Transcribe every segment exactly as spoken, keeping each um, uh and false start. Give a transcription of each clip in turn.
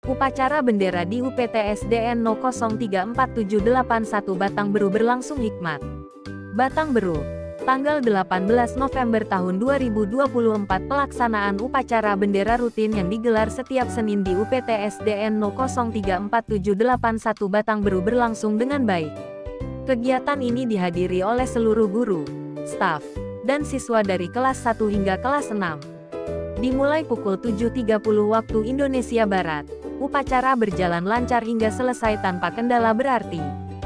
Upacara bendera di U P T S D N nol nol tiga empat tujuh delapan satu Batang Beru berlangsung hikmat. Batang Beru, tanggal delapan belas November tahun dua ribu dua puluh empat. Pelaksanaan upacara bendera rutin yang digelar setiap Senin di U P T S D N nol nol tiga empat tujuh delapan satu Batang Beru berlangsung dengan baik. Kegiatan ini dihadiri oleh seluruh guru, staf, dan siswa dari kelas satu hingga kelas enam. Dimulai pukul tujuh tiga puluh waktu Indonesia Barat, upacara berjalan lancar hingga selesai tanpa kendala berarti.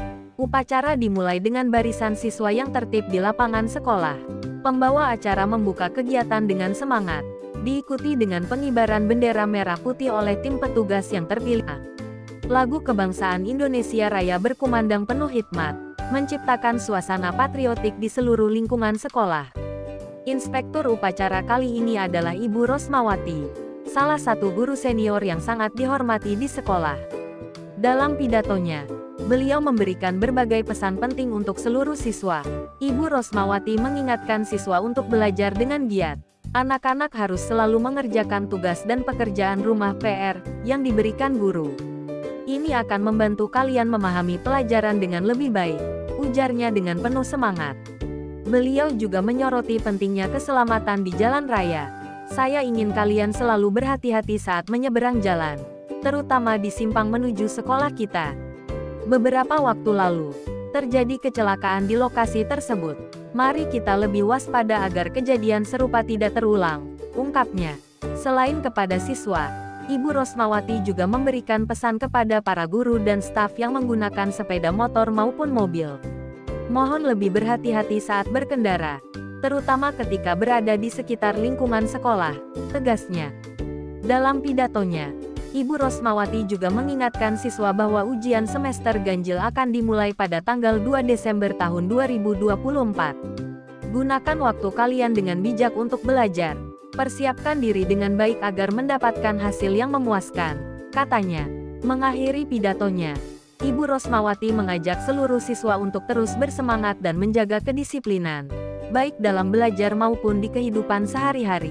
Upacara dimulai dengan barisan siswa yang tertib di lapangan sekolah. Pembawa acara membuka kegiatan dengan semangat, diikuti dengan pengibaran bendera merah putih oleh tim petugas yang terpilih. Lagu Kebangsaan Indonesia Raya berkumandang penuh hikmat, menciptakan suasana patriotik di seluruh lingkungan sekolah. Inspektur upacara kali ini adalah Ibu Rosmawati, salah satu guru senior yang sangat dihormati di sekolah. Dalam pidatonya, beliau memberikan berbagai pesan penting untuk seluruh siswa. Ibu Rosmawati mengingatkan siswa untuk belajar dengan giat. Anak-anak harus selalu mengerjakan tugas dan pekerjaan rumah P R yang diberikan guru. Ini akan membantu kalian memahami pelajaran dengan lebih baik, ujarnya dengan penuh semangat. Beliau juga menyoroti pentingnya keselamatan di jalan raya. Saya ingin kalian selalu berhati-hati saat menyeberang jalan, terutama di simpang menuju sekolah kita. Beberapa waktu lalu, terjadi kecelakaan di lokasi tersebut. Mari kita lebih waspada agar kejadian serupa tidak terulang, ungkapnya. Selain kepada siswa, Ibu Rosmawati juga memberikan pesan kepada para guru dan staf yang menggunakan sepeda motor maupun mobil. Mohon lebih berhati-hati saat berkendara, terutama ketika berada di sekitar lingkungan sekolah, tegasnya. Dalam pidatonya, Ibu Rosmawati juga mengingatkan siswa bahwa ujian semester ganjil akan dimulai pada tanggal dua Desember tahun dua ribu dua puluh empat. Gunakan waktu kalian dengan bijak untuk belajar. Persiapkan diri dengan baik agar mendapatkan hasil yang memuaskan, katanya. Mengakhiri pidatonya, Ibu Rosmawati mengajak seluruh siswa untuk terus bersemangat dan menjaga kedisiplinan, baik dalam belajar maupun di kehidupan sehari-hari.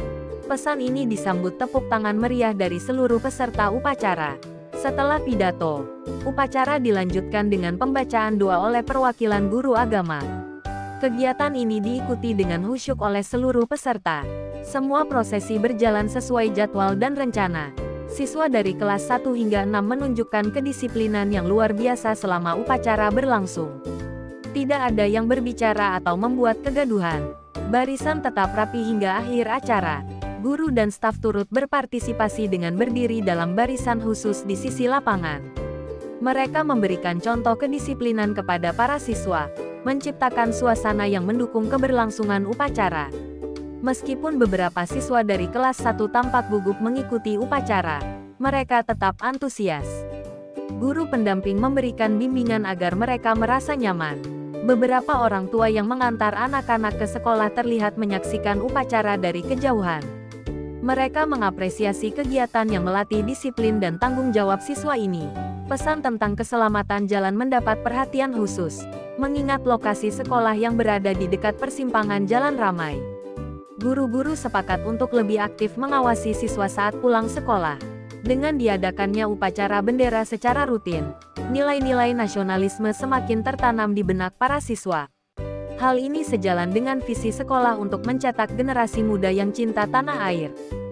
Pesan ini disambut tepuk tangan meriah dari seluruh peserta upacara. Setelah pidato, upacara dilanjutkan dengan pembacaan doa oleh perwakilan guru agama. Kegiatan ini diikuti dengan khusyuk oleh seluruh peserta. Semua prosesi berjalan sesuai jadwal dan rencana. Siswa dari kelas satu hingga enam menunjukkan kedisiplinan yang luar biasa selama upacara berlangsung. Tidak ada yang berbicara atau membuat kegaduhan. Barisan tetap rapi hingga akhir acara. Guru dan staf turut berpartisipasi dengan berdiri dalam barisan khusus di sisi lapangan. Mereka memberikan contoh kedisiplinan kepada para siswa, menciptakan suasana yang mendukung keberlangsungan upacara. Meskipun beberapa siswa dari kelas satu tampak gugup mengikuti upacara, mereka tetap antusias. Guru pendamping memberikan bimbingan agar mereka merasa nyaman. Beberapa orang tua yang mengantar anak-anak ke sekolah terlihat menyaksikan upacara dari kejauhan. Mereka mengapresiasi kegiatan yang melatih disiplin dan tanggung jawab siswa ini. Pesan tentang keselamatan jalan mendapat perhatian khusus, mengingat lokasi sekolah yang berada di dekat persimpangan jalan ramai. Guru-guru sepakat untuk lebih aktif mengawasi siswa saat pulang sekolah. Dengan diadakannya upacara bendera secara rutin, nilai-nilai nasionalisme semakin tertanam di benak para siswa. Hal ini sejalan dengan visi sekolah untuk mencetak generasi muda yang cinta tanah air.